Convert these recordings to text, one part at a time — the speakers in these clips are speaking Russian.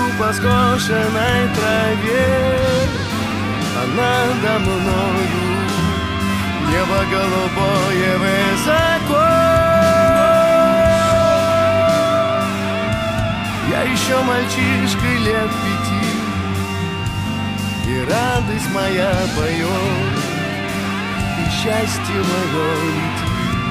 по скошенной траве, а надо мною небо голубое высоко. Я еще мальчишка лет 5, и радость моя поет, и счастье мое летит.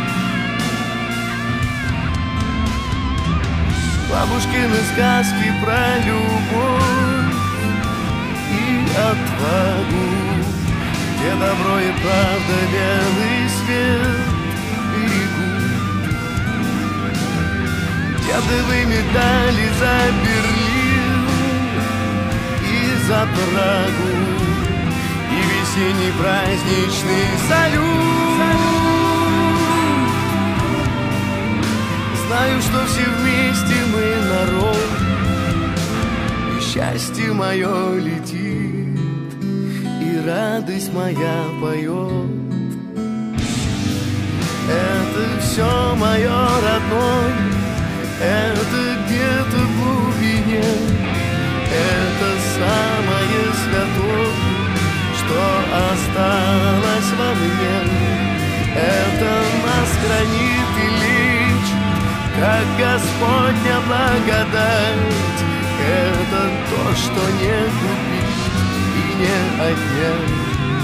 Бабушкины сказки про любовь и отвагу, где добро и правда белый свет берегут. Дядовые медали за Берлин и за Прагу, и весенний праздничный салют. Знаю, что все вместе мы народ, и счастье мое летит, и радость моя поет. Это все мое родное, это где-то в глубине, это самое святое, что осталось во мне. Это нас хранит и лечит, как Господня благодать. Это то, что не купить и не отнять.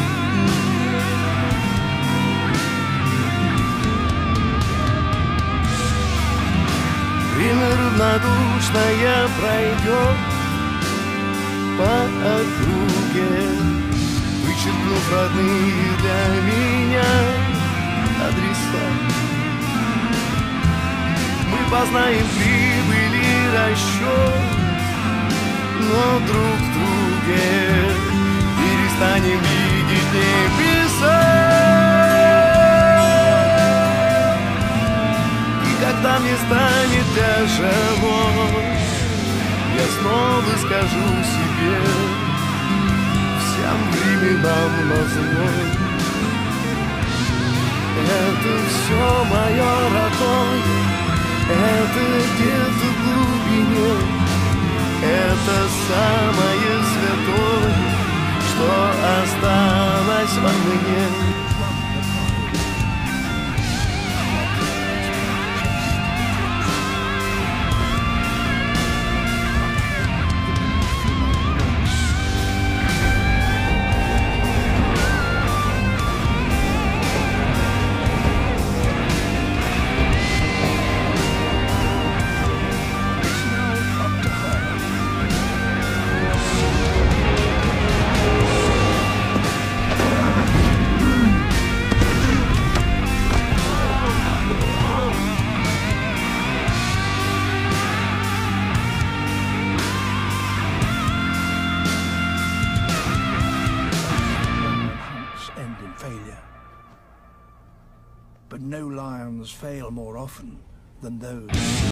Время равнодушное пройдет по округе, вычеркнув родные для меня адреса. Мы познаем прибыль и расчет, но друг в друге перестанем видеть небеса. И когда мне станет тяжело, я снова скажу себе: всем временам назло. Это все мое родное, это где-то в глубине, это самое святое, что осталось во мне. Failure. But no lions fail more often than those